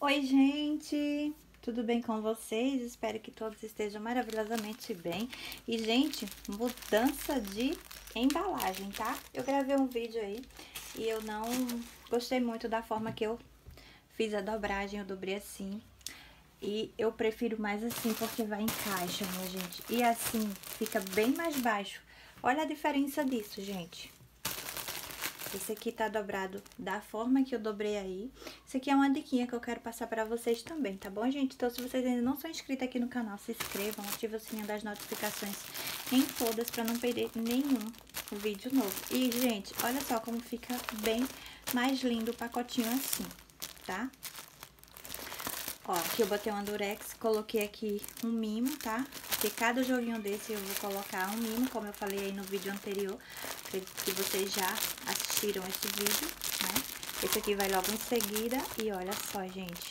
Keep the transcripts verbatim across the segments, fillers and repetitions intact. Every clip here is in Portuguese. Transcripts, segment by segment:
Oi, gente! Tudo bem com vocês? Espero que todos estejam maravilhosamente bem. E, gente, mudança de embalagem, tá? Eu gravei um vídeo aí e eu não gostei muito da forma que eu fiz a dobragem. Eu dobrei assim. E eu prefiro mais assim porque vai em caixa, minha gente. E assim fica bem mais baixo. Olha a diferença disso, gente. Esse aqui tá dobrado da forma que eu dobrei aí. Isso aqui é uma diquinha que eu quero passar pra vocês também, tá bom, gente? Então, se vocês ainda não são inscritos aqui no canal, se inscrevam, ativem o sininho das notificações em todas pra não perder nenhum vídeo novo. E, gente, olha só como fica bem mais lindo o pacotinho assim, tá? Ó, aqui eu botei um durex, coloquei aqui um mimo, tá? Porque cada joguinho desse eu vou colocar um mimo, como eu falei aí no vídeo anterior, que vocês já assistiram esse vídeo, né? Esse aqui vai logo em seguida e olha só, gente.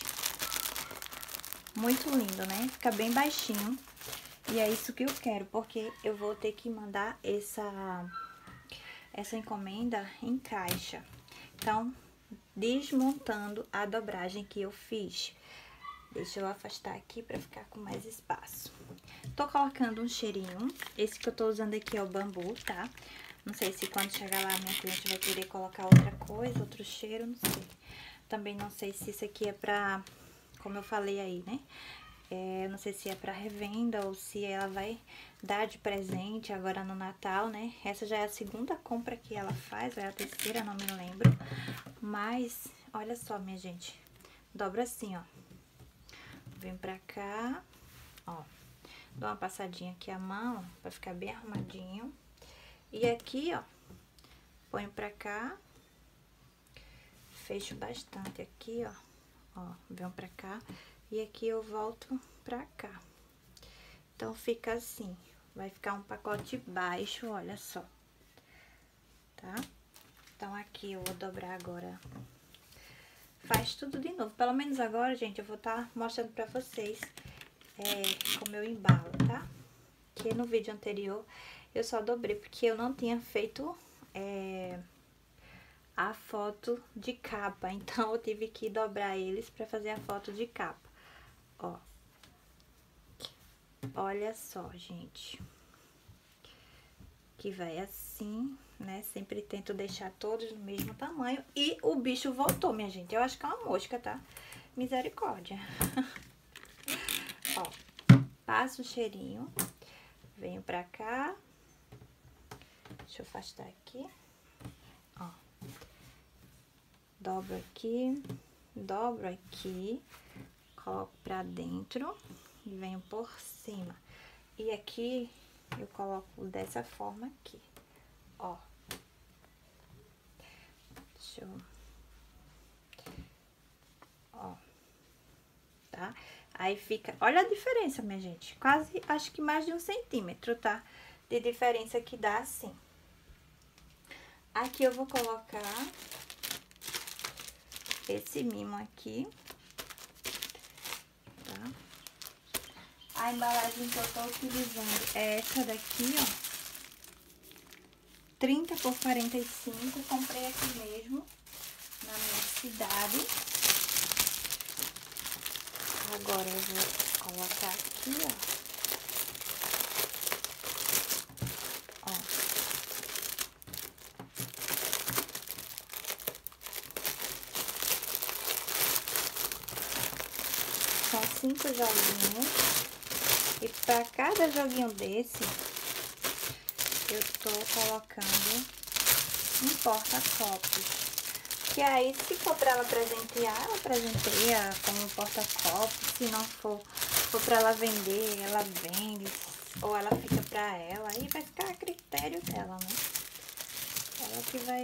Muito lindo, né? Fica bem baixinho. E é isso que eu quero, porque eu vou ter que mandar essa, essa encomenda em caixa. Então, desmontando a dobragem que eu fiz. Deixa eu afastar aqui pra ficar com mais espaço. Tô colocando um cheirinho. Esse que eu tô usando aqui é o bambu, tá? Não sei se quando chegar lá a minha cliente vai querer colocar outra coisa, outro cheiro, não sei. Também não sei se isso aqui é pra, como eu falei aí, né? É, não sei se é pra revenda ou se ela vai dar de presente agora no Natal, né? Essa já é a segunda compra que ela faz, ou é a terceira, não me lembro. Mas, olha só, minha gente. Dobra assim, ó. Vem pra cá, ó. Dou uma passadinha aqui a mão, pra ficar bem arrumadinho. E aqui, ó, ponho pra cá. Fecho bastante aqui, ó. Ó, venho pra cá. E aqui eu volto pra cá. Então, fica assim. Vai ficar um pacote baixo, olha só. Tá? Então, aqui eu vou dobrar agora. Faz tudo de novo. Pelo menos agora, gente, eu vou estar mostrando pra vocês é, como eu embalo, tá? Que no vídeo anterior eu só dobrei porque eu não tinha feito é, a foto de capa. Então, eu tive que dobrar eles pra fazer a foto de capa. Ó. Olha só, gente. Que vai assim, né? Sempre tento deixar todos no mesmo tamanho. E o bicho voltou, minha gente. Eu acho que é uma mosca, tá? Misericórdia. Ó, passo o cheirinho. Venho pra cá. Deixa eu afastar aqui. Ó. Dobro aqui. Dobro aqui. Coloco pra dentro. E venho por cima. E aqui eu coloco dessa forma aqui. Ó. Deixa eu... Ó. Tá? Aí fica... Olha a diferença, minha gente. Quase, acho que mais de um centímetro, tá? De diferença que dá assim. Aqui eu vou colocar esse mimo aqui. Tá? A embalagem que eu tô utilizando é essa daqui, ó. trinta por quarenta e cinco. Comprei aqui mesmo, na minha cidade. Agora eu vou colocar aqui, ó. Ó. São cinco joguinhos. E pra cada joguinho desse, eu tô colocando um porta-copos. Que aí, se for pra ela presentear, ela presenteia como porta-copos. Se não for, for pra ela vender, ela vende. Ou ela fica pra ela. Aí vai ficar a critério dela, né? Ela que vai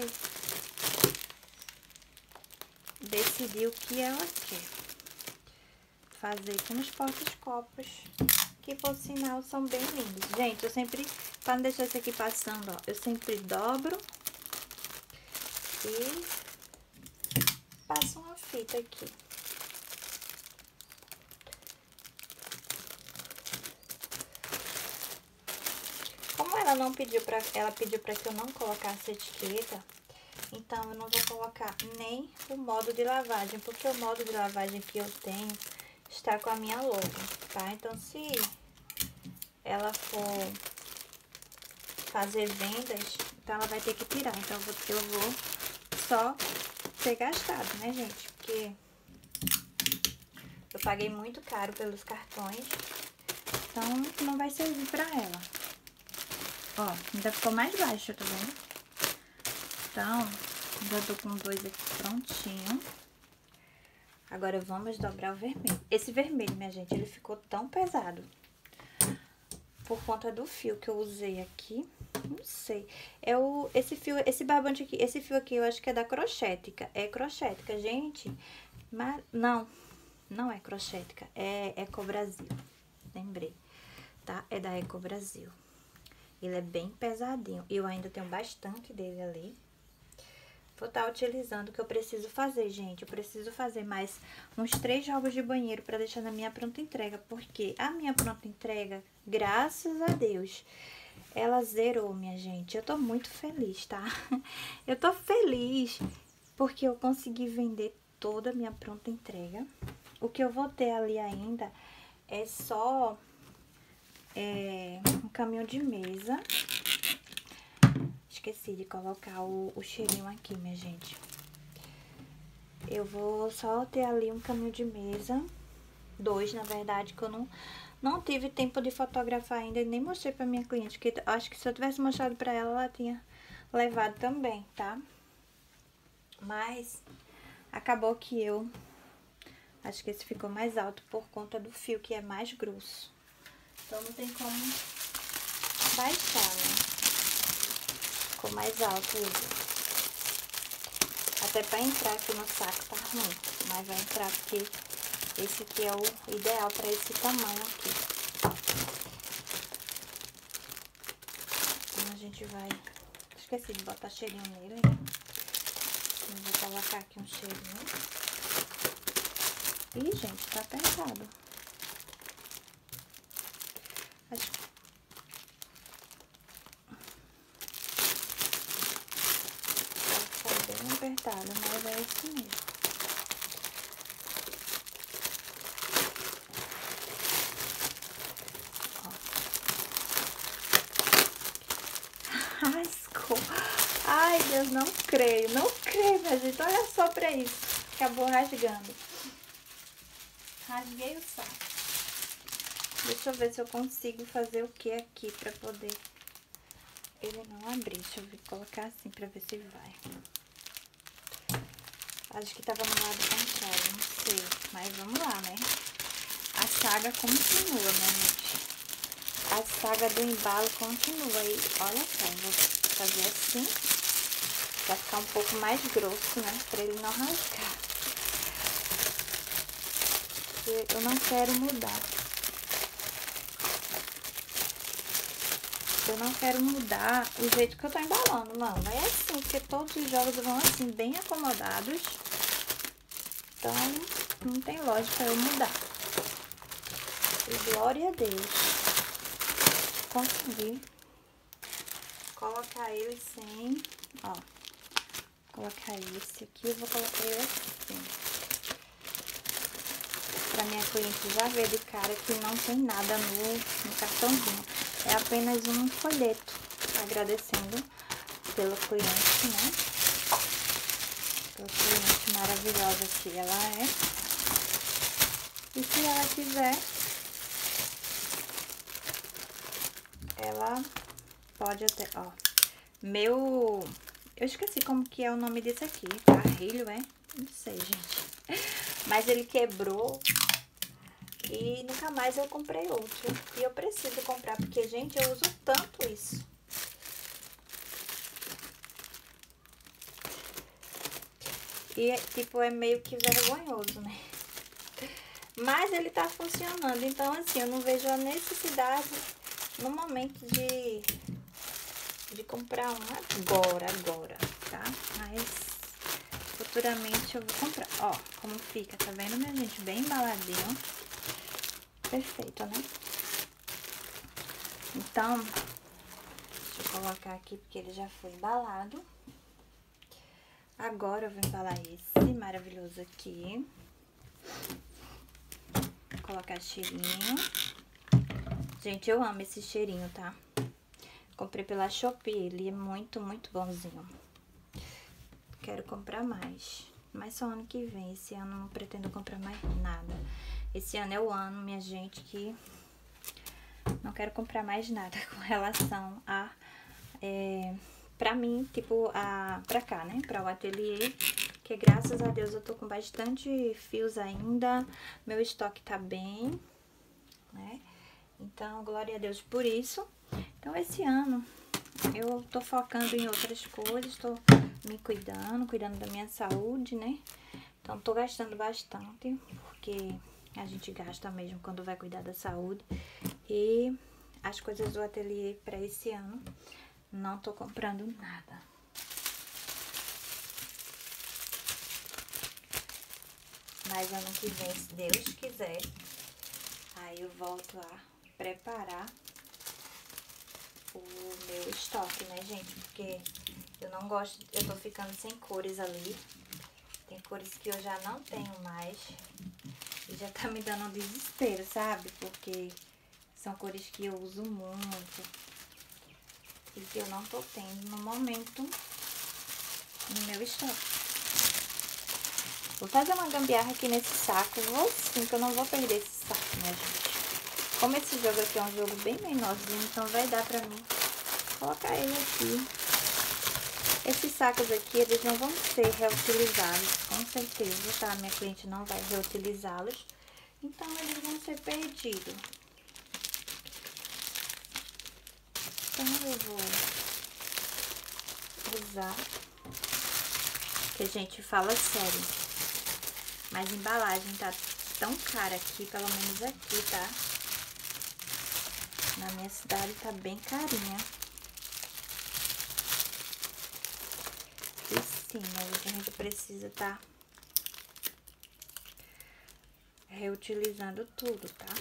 decidir o que ela quer fazer com os porta-copos. Que, por sinal, são bem lindos. Gente, eu sempre, pra não deixar esse aqui passando, ó, eu sempre dobro e passo uma fita aqui. Como ela não pediu pra, ela pediu pra que eu não colocasse etiqueta, Então, eu não vou colocar nem o modo de lavagem, porque o modo de lavagem que eu tenho está com a minha logo, tá? Então, se ela for fazer vendas, então ela vai ter que tirar. Então, eu vou, eu vou só ter gastado, né, gente? Porque eu paguei muito caro pelos cartões, então não vai servir pra ela. Ó, ainda ficou mais baixo, tá vendo? Então, já tô com dois aqui prontinho. Agora vamos dobrar o vermelho. Esse vermelho, minha gente, ele ficou tão pesado por conta do fio que eu usei aqui. Não sei. É o, esse fio, esse barbante aqui, esse fio aqui eu acho que é da Crochética. É Crochética, gente. Mas não, não é Crochética, é Eco Brasil. Lembrei, tá? É da Eco Brasil. Ele é bem pesadinho. Eu ainda tenho bastante dele ali. Vou estar utilizando o que eu preciso fazer, gente. Eu preciso fazer mais uns três jogos de banheiro para deixar na minha pronta entrega. Porque a minha pronta entrega, graças a Deus, ela zerou, minha gente. Eu tô muito feliz, tá? Eu tô feliz porque eu consegui vender toda a minha pronta entrega. O que eu vou ter ali ainda é só é, um caminho de mesa. Esqueci de colocar o, o cheirinho aqui, minha gente. Eu vou só ter ali um caminho de mesa. Dois, na verdade, que eu não, não tive tempo de fotografar ainda e nem mostrei pra minha cliente. Porque acho que se eu tivesse mostrado pra ela, ela tinha levado também, tá? Mas acabou que eu... Acho que esse ficou mais alto por conta do fio, que é mais grosso. Então, não tem como baixar, né? Ficou mais alto ele. Até pra entrar aqui no saco tá ruim. Mas vai entrar porque esse aqui é o ideal pra esse tamanho aqui. Então, a gente vai... Esqueci de botar cheirinho nele, né? Eu vou colocar aqui um cheirinho. Ih, gente, tá apertado. Acho que... Tá bem apertado, mas é isso mesmo. Ó. Rascou. Ai, Deus, não creio, não creio, minha gente. Olha só pra isso. Acabou rasgando. Rasguei o saco. Deixa eu ver se eu consigo fazer o que aqui pra poder ele não abrir. Deixa eu ver, colocar assim pra ver se vai. Acho que tava no lado contrário, não sei. Mas vamos lá, né? A saga continua, né, gente? A saga do embalo continua. E olha só, eu vou fazer assim. Pra ficar um pouco mais grosso, né? Pra ele não rasgar. Porque eu não quero mudar. Eu não quero mudar o jeito que eu tô embalando, não. É assim, porque todos os jogos vão assim, bem acomodados. Então, não tem lógica eu mudar. E glória a Deus. Consegui colocar ele sem, ó. Colocar esse aqui, eu vou colocar ele assim. Pra minha cliente já ver de cara que não tem nada no, no cartãozinho. É apenas um folheto agradecendo pelo cliente, né? Pela cliente maravilhosa que ela é. E se ela quiser, ela pode até, ó. Meu... Eu esqueci como que é o nome desse aqui. Carrilho, é? Não sei, gente. Mas ele quebrou. E nunca mais eu comprei outro. E eu preciso comprar, porque, gente, eu uso tanto isso. E, tipo, é meio que vergonhoso, né? Mas ele tá funcionando. Então, assim, eu não vejo a necessidade no momento de, de comprar um agora, agora, tá? Mas futuramente eu vou comprar. Ó, como fica, tá vendo, minha gente? Bem embaladinho. Perfeito, né? Então, deixa eu colocar aqui porque ele já foi embalado. Agora eu vou embalar esse maravilhoso aqui. Vou colocar cheirinho. Gente, eu amo esse cheirinho, tá? Comprei pela Shopee, ele é muito, muito bonzinho. Quero comprar mais, mas só ano que vem. Esse ano não pretendo comprar mais nada. Esse ano é o ano, minha gente, que não quero comprar mais nada com relação a... É, pra mim, tipo, a, pra cá, né? Pra o ateliê, que graças a Deus eu tô com bastante fios ainda. Meu estoque tá bem, né? Então, glória a Deus por isso. Então, esse ano eu tô focando em outras coisas, tô me cuidando, cuidando da minha saúde, né? Então, tô gastando bastante, porque a gente gasta mesmo quando vai cuidar da saúde. E as coisas do ateliê pra esse ano, não tô comprando nada. Mas ano que vem, se Deus quiser, aí eu volto a preparar o meu estoque, né, gente? Porque eu não gosto, eu tô ficando sem cores ali. Tem cores que eu já não tenho mais. E já tá me dando um desespero, sabe? Porque são cores que eu uso muito e que eu não tô tendo no momento no meu estoque. Vou fazer uma gambiarra aqui nesse saco. Vou sim, que eu não vou perder esse saco, né, gente? Como esse jogo aqui é um jogo bem menorzinho, então vai dar pra mim colocar ele aqui. Esses sacos aqui, eles não vão ser reutilizados, com certeza, tá? Minha cliente não vai reutilizá-los, então eles vão ser perdidos. Então eu vou usar, que a gente fala sério. Mas a embalagem tá tão cara aqui, pelo menos aqui, tá? Na minha cidade tá bem carinha. E sim, mas a gente precisa tá reutilizando tudo, tá?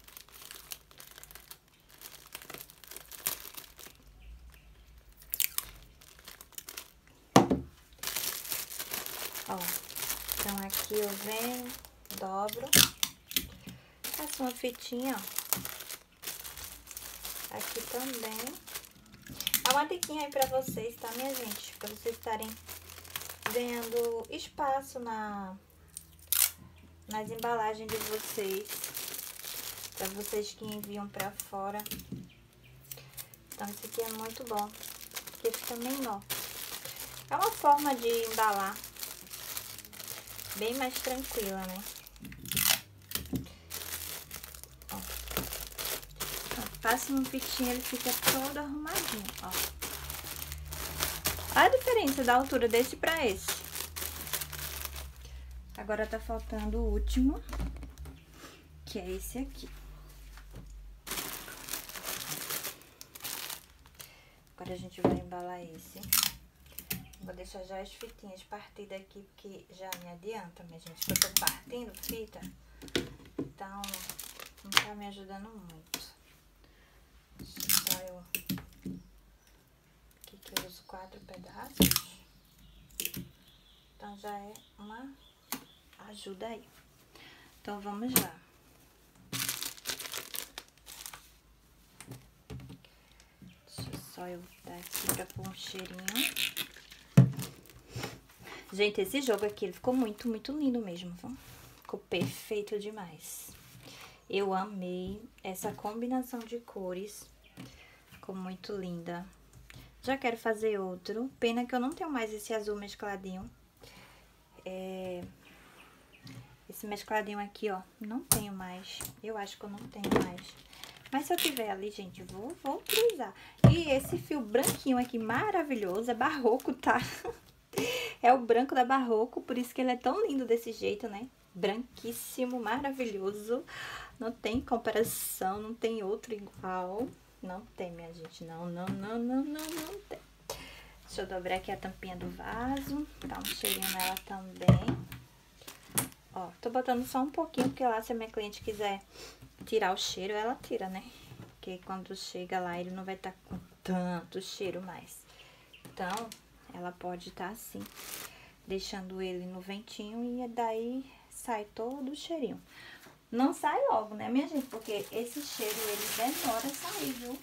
Ó, então aqui eu venho, dobro, faço uma fitinha, ó. Aqui também. É uma diquinha aí pra vocês, tá, minha gente? Pra vocês estarem ganhando espaço na, nas embalagens de vocês. Pra vocês que enviam pra fora. Então, isso aqui é muito bom, porque fica menor. É uma forma de embalar bem mais tranquila, né? Ó. Passa um pitinho, ele fica todo arrumadinho, ó. Olha a diferença da altura desse pra esse. Agora tá faltando o último, que é esse aqui. Agora a gente vai embalar esse. Vou deixar já as fitinhas partidas aqui, porque já me adianta, minha gente, que eu tô partindo fita. Então, não tá me ajudando muito. Só eu... Aqui que eu uso quatro pedaços. Então, já é uma ajuda aí. Então, vamos lá. Deixa só eu dar aqui pra pôr um cheirinho. Gente, esse jogo aqui, ele ficou muito, muito lindo mesmo, viu? Ficou perfeito demais. Eu amei essa combinação de cores. Ficou muito linda. Já quero fazer outro. Pena que eu não tenho mais esse azul mescladinho. É... Esse mescladinho aqui, ó, não tenho mais. Eu acho que eu não tenho mais. Mas se eu tiver ali, gente, vou, vou utilizar. E esse fio branquinho aqui, maravilhoso, é barroco, tá? É o branco da Barroco, por isso que ele é tão lindo desse jeito, né? Branquíssimo, maravilhoso. Não tem comparação, não tem outro igual. Não tem, minha gente. Não, não, não, não, não, não tem. Deixa eu dobrar aqui a tampinha do vaso. Dá um cheirinho nela também. Ó, tô botando só um pouquinho, porque lá se a minha cliente quiser tirar o cheiro, ela tira, né? Porque quando chega lá, ele não vai estar com tanto cheiro mais. Então, ela pode estar assim, deixando ele no ventinho e daí sai todo o cheirinho. Não sai logo, né, minha gente? Porque esse cheiro, ele demora a sair, viu?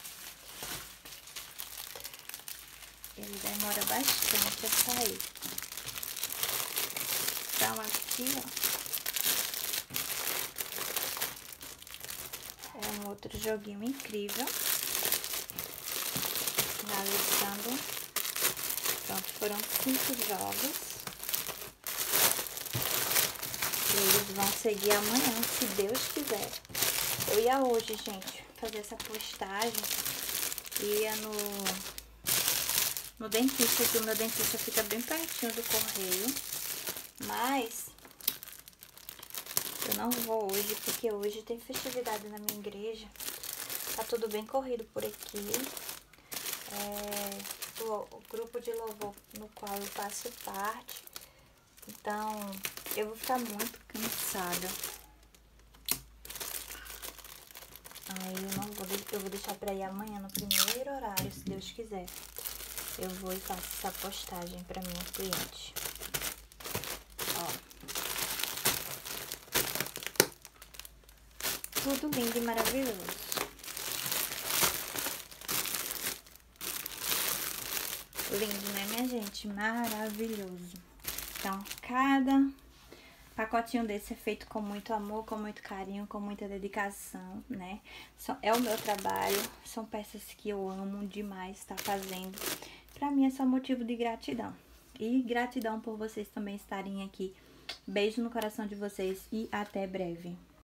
Ele demora bastante a sair. Então, aqui, ó. É um outro joguinho incrível. Finalizando. Pronto, foram cinco jogos. Eles vão seguir amanhã, se Deus quiser. Eu ia hoje, gente, fazer essa postagem. Ia no, no dentista, que o meu dentista fica bem pertinho do correio. Mas eu não vou hoje, porque hoje tem festividade na minha igreja. Tá tudo bem corrido por aqui. É, o, o grupo de louvor no qual eu faço parte. Então, eu vou ficar muito cansada. Aí eu não vou, eu vou deixar pra ir amanhã no primeiro horário, se Deus quiser. Eu vou e faço essa postagem pra minha cliente. Ó. Tudo lindo e maravilhoso. Lindo, né, minha gente? Maravilhoso. Então, cada pacotinho desse é feito com muito amor, com muito carinho, com muita dedicação, né? É o meu trabalho, são peças que eu amo demais estar fazendo. Pra mim é só motivo de gratidão. E gratidão por vocês também estarem aqui. Beijo no coração de vocês e até breve.